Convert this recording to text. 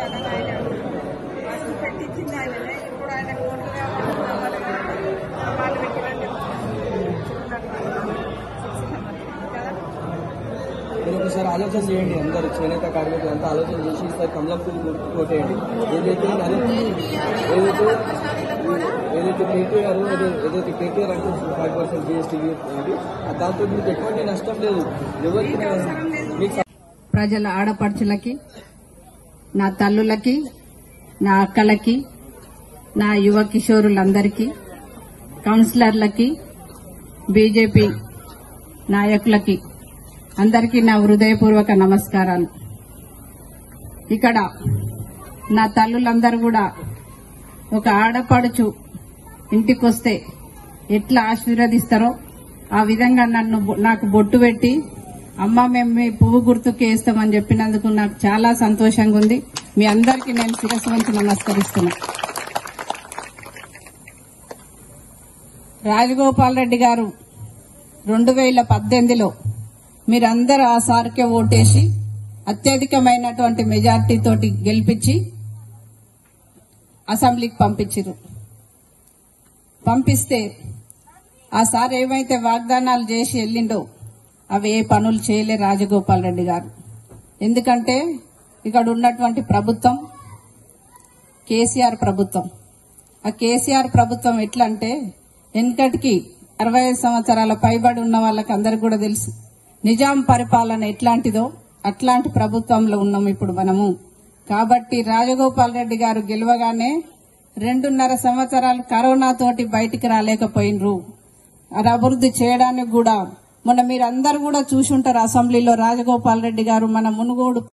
చేస్తానని ఆయన ఫస్ట్ పెట్టించింది ఆయననే. ఇప్పుడు ఆయన ఓట్లు వాళ్ళు పెట్టినట్టు మీరు ఒకసారి ఆలోచన చేయండి, అందరూ చేనేత కార్మికులు అంతా ఆలోచన చేసి ఈసారి కమలంపూడి కోటేయండి. ఏదైతే కేటీఆర్ ఏదైతే కేటీఆర్ అంటే 5% GST దాంతో మీకు ఎటువంటి నష్టం లేదు ఎవరికి. ప్రజల ఆడపడుచులకి, నా తల్లులకి, నా అక్కలకి, నా యువ కిషోరులందరికీ, కౌన్సిలర్లకి, బీజేపీ నాయకులకి అందరికీ నా హృదయపూర్వక నమస్కారాలు. ఇక్కడ నా తల్లులందరూ కూడా ఒక ఆడపడుచు ఇంటికొస్తే ఎట్లా ఆశీర్వదిస్తారో ఆ విధంగా నాకు బొట్టు పెట్టి అమ్మ మేము మీ పువ్వు గుర్తుకు వేస్తామని చెప్పినందుకు నాకు చాలా సంతోషంగా ఉంది. మీ అందరికీ నేను శిరస్సు వంచి నమస్కరిస్తున్నా. రాజగోపాల్ రెడ్డి గారు 2018లో మీరందరూ ఆ సార్కే ఓటేసి అత్యధికమైనటువంటి మెజార్టీ తోటి గెలిపించి అసెంబ్లీకి పంపిస్తే ఆ సార్ ఏమైతే వాగ్దానాలు చేసి వెళ్ళిండో అవి ఏ పనులు చేయలే రాజగోపాల్ రెడ్డి గారు. ఎందుకంటే ఇక్కడ ఉన్నటువంటి ప్రభుత్వం కేసీఆర్ ప్రభుత్వం. ఆ కేసీఆర్ ప్రభుత్వం ఎట్లా అంటే వెనకటికి 65 సంవత్సరాల పైబడి ఉన్న వాళ్ళకి అందరికి కూడా తెలుసు నిజాం పరిపాలన ఎట్లాంటిదో అట్లాంటి ప్రభుత్వంలో ఉన్నాం ఇప్పుడు మనము. కాబట్టి రాజగోపాల్ రెడ్డి గారు గెలవగానే 2.5 సంవత్సరాలు కరోనా తోటి బయటికి రాలేకపోయినరు. అది అభివృద్ధి చేయడానికి కూడా మొన్న మీరందరూ కూడా చూసుంటారు అసెంబ్లీలో రాజగోపాల్ రెడ్డి గారు మన మునుగోడు